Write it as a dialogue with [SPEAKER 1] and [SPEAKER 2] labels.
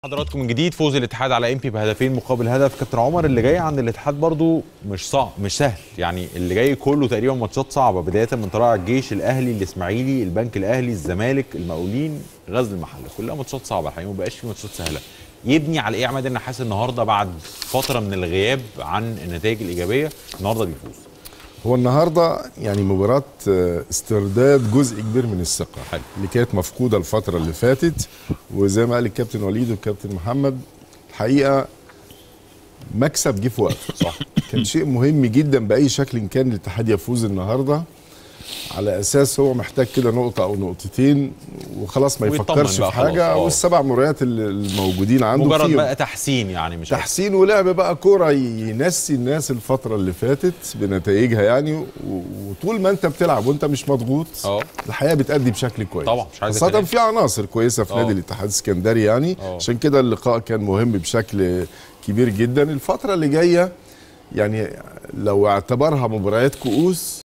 [SPEAKER 1] حضراتكم من جديد. فوز الاتحاد على امبي بهدفين مقابل هدف. كابتن عمر، اللي جاي عند الاتحاد برضو مش صعب، مش سهل، يعني اللي جاي كله تقريبا ماتشات صعبه، بدايه من طلائع الجيش، الاهلي، الاسماعيلي، البنك الاهلي، الزمالك، المقاولين، غزل المحله، كلها ماتشات صعبه الحقيقه، ما بقاش في ماتشات سهله. يبني على ايه عماد النحاس النهارده بعد فتره من الغياب عن النتائج الايجابيه؟ النهارده بيفوز.
[SPEAKER 2] هو النهارده يعني مباراة استرداد جزء كبير من الثقة اللي كانت مفقودة الفترة اللي فاتت، وزي ما قال الكابتن وليد والكابتن محمد الحقيقة مكسب جه في وقته.
[SPEAKER 1] صح.
[SPEAKER 2] كان شيء مهم جدا بأي شكل كان الاتحاد يفوز النهارده، على اساس هو محتاج كده نقطة او نقطتين وخلاص ما يفكرش في حاجة، والسبع مباريات الموجودين عنده
[SPEAKER 1] مجرد بقى تحسين، يعني مش
[SPEAKER 2] تحسين ولعب بقى كورة ينسي الناس الفترة اللي فاتت بنتائجها يعني. وطول ما انت بتلعب وانت مش مضغوط الحقيقة بتأدي بشكل كويس
[SPEAKER 1] طبعا، مش عايز
[SPEAKER 2] خاصة في عناصر كويسة في نادي الاتحاد السكندري يعني. عشان كده اللقاء كان مهم بشكل كبير جدا. الفترة اللي جاية يعني لو اعتبرها مباريات كؤوس